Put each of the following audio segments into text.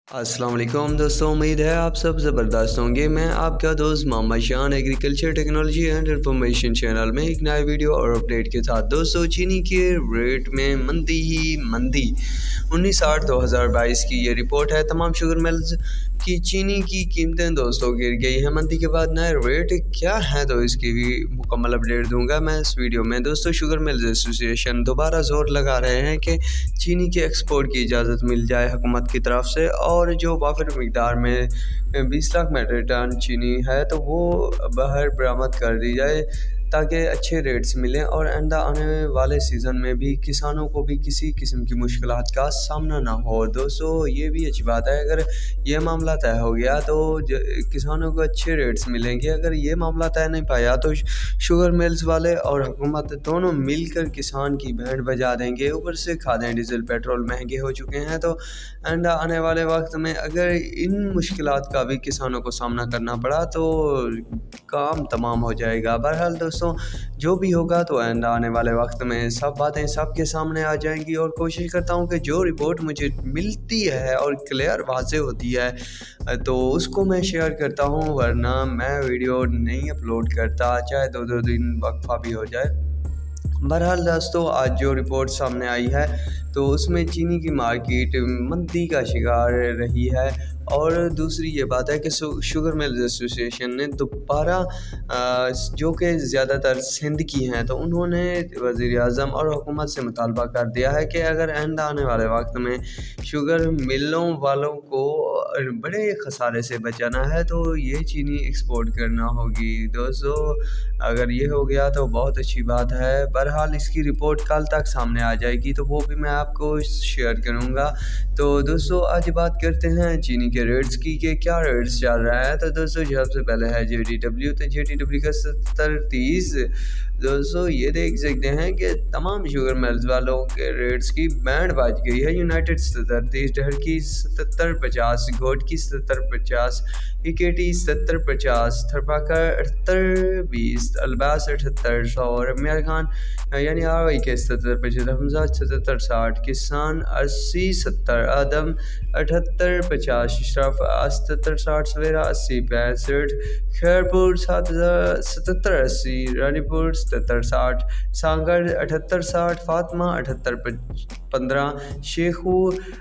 अस्सलाम वालेकुम दोस्तों, उम्मीद है आप सब ज़बरदस्त होंगे। मैं आपका दोस्त Mohammad Shan agriculture technology and information channel में एक नया वीडियो और अपडेट के साथ। दोस्तों, चीनी के रेट में मंदी ही मंदी। 19/8/2022 की ये रिपोर्ट है। तमाम शुगर मिल्स की चीनी की कीमतें दोस्तों गिर गई हैं। मंदी के बाद नए रेट क्या है तो इसकी भी मुकम्मल अपडेट दूंगा मैं इस वीडियो में। दोस्तों, शुगर मिल्स एसोसिएशन दोबारा जोर लगा रहे हैं कि चीनी के एक्सपोर्ट की इजाज़त मिल जाए हुकूमत की तरफ से, और जो वाफिर मिकदार में 20 लाख मेट्रिक टन चीनी है तो वो बाहर बरामद कर दी जाए ताकि अच्छे रेट्स मिलें और आइंदा आने वाले सीज़न में भी किसानों को भी किसी किस्म की मुश्किलात का सामना ना हो। दोस्तों, ये भी अच्छी बात है, अगर ये मामला तय हो गया तो किसानों को अच्छे रेट्स मिलेंगे। अगर ये मामला तय नहीं पाया तो शुगर मिल्स वाले और हुकूमत दोनों मिलकर किसान की बैंड बजा देंगे। ऊपर से खादें डीजल पेट्रोल महंगे हो चुके हैं, तो आइंदा आने वाले वक्त में अगर इन मुश्किलात का भी किसानों को सामना करना पड़ा तो काम तमाम हो जाएगा। बहरहाल दोस्तों, जो भी होगा तो आइंदा आने वाले वक्त में सब बातें सबके सामने आ जाएंगी, और कोशिश करता हूँ कि जो रिपोर्ट मुझे मिलती है और क्लियर वाज़ेह होती है तो उसको मैं शेयर करता हूँ, वरना मैं वीडियो नहीं अपलोड करता, चाहे दो दिन वक्फा भी हो जाए। बहरहाल दोस्तों, आज जो रिपोर्ट सामने आई है तो उसमें चीनी की मार्केट मंदी का शिकार रही है। और दूसरी ये बात है कि शुगर मिल्स एसोसिएशन ने दोबारा जो कि ज़्यादातर सिंध की हैं, तो उन्होंने वज़ीर आज़म और हुकूमत से मुतालबा कर दिया है कि अगर आइंदा आने वाले वक्त में शुगर मिलों वालों को बड़े खसारे से बचाना है तो ये चीनी एक्सपोर्ट करना होगी। दोस्तों, अगर ये हो गया तो बहुत अच्छी बात है। बहरहाल इसकी रिपोर्ट कल तक सामने आ जाएगी तो वो भी मैं आपको शेयर करूँगा। तो दोस्तों, आज बात करते हैं चीनी के रेट्स की कि क्या रेट्स चल रहा है। तो दोस्तों, सबसे पहले है JDW, तो JDW का 70-30। दोस्तों, ये देख सकते हैं कि तमाम शुगर मिल्स वालों के रेट्स की बैंड बज गई है। यूनाइटेड 70-30, डहर की 70-50, घोट की 70-50, EKT 70-50, थरपाकर 78-20, अल्बास 78-100, और अमीर खान यानी RY के 70-50, हमजा 77-60, किसान 80-70, आदम 78-50, अशरफ 77-60, सवेरा 80-65, खैरपुर 77-80, रानीपुर 77-60, सांगड़ 78-60, फातमा 78-15, शेखू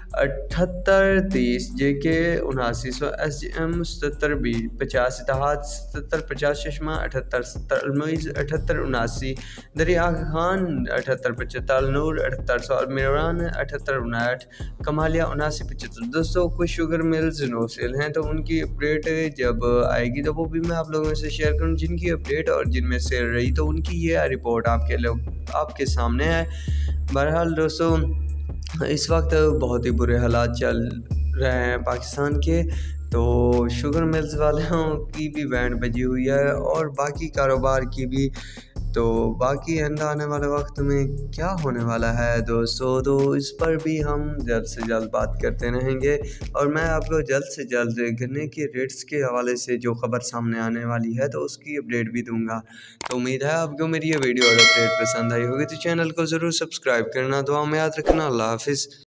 78-30, JK 7900, SGM 77-50, इत्तेहाद 70-50, चश्मा 78-70, अलमुइज़ 78-79, दरिया खान 78-75, नूर 7800, अमीरान 78-59, कमालिया 79-75। दोस्तों, कुछ शुगर मिल्स नो सेल हैं तो उनकी अपडेट जब आएगी तो वो भी मैं आप लोगों से शेयर करूँ। जिनकी अपडेट और जिनमें सेल रही तो उनकी ये रिपोर्ट आपके सामने है। बहरहाल दोस्तों, इस वक्त बहुत ही बुरे हालात चल रहे हैं पाकिस्तान के, तो शुगर मिल्स वालों की भी बैंड बजी हुई है और बाकी कारोबार की भी। तो बाकी आइंदा आने वाले वक्त में क्या होने वाला है दोस्तों, तो इस पर भी हम जल्द से जल्द बात करते रहेंगे, और मैं आपको जल्द से जल्द गन्ने के रेट्स के हवाले से जो खबर सामने आने वाली है तो उसकी अपडेट भी दूंगा। तो उम्मीद है आपको मेरी ये वीडियो और अपडेट पसंद आई होगी, तो चैनल को ज़रूर सब्सक्राइब करना, दुआ में याद रखना। अल्लाह हाफिज़।